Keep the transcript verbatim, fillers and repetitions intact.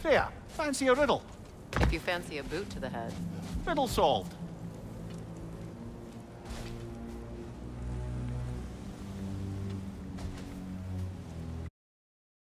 There, fancy a riddle. If you fancy a boot to the head. Riddle solved.